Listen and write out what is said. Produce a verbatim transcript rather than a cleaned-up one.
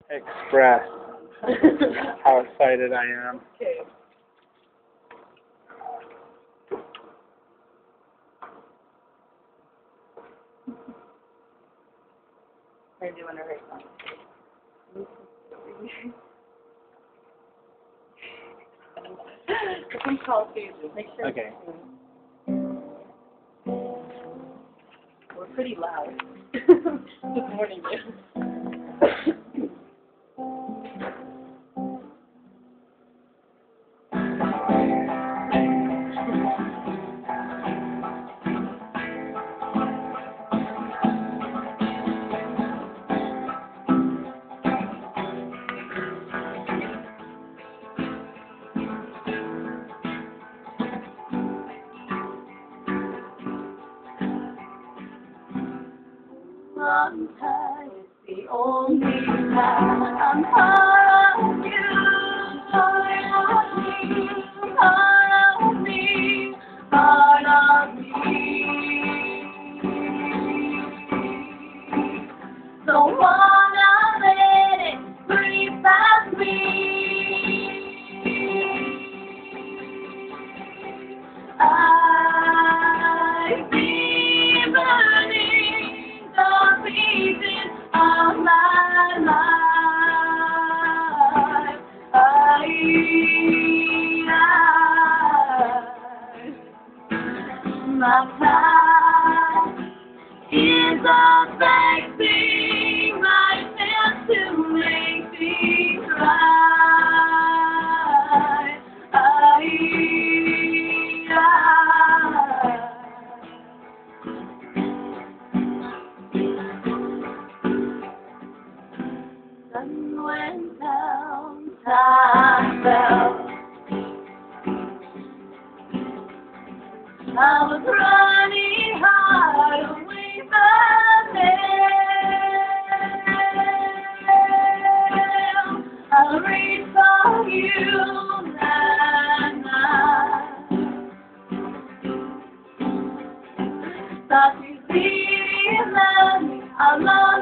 express how excited I am. Okay. We're doing a right now. Some call pages. Make sure. Okay. We're pretty loud this morning. Sometimes it's the only time I'm part of you, part of me, part of me, part of me. Don't wanna let it creep past me. I've been burning the pieces of my life. I, I, my past is affecting my chance to make things right. I, sun went down, time fell. I was running hard away from them. I'll reach for you that night. Thought you'd be loved, I love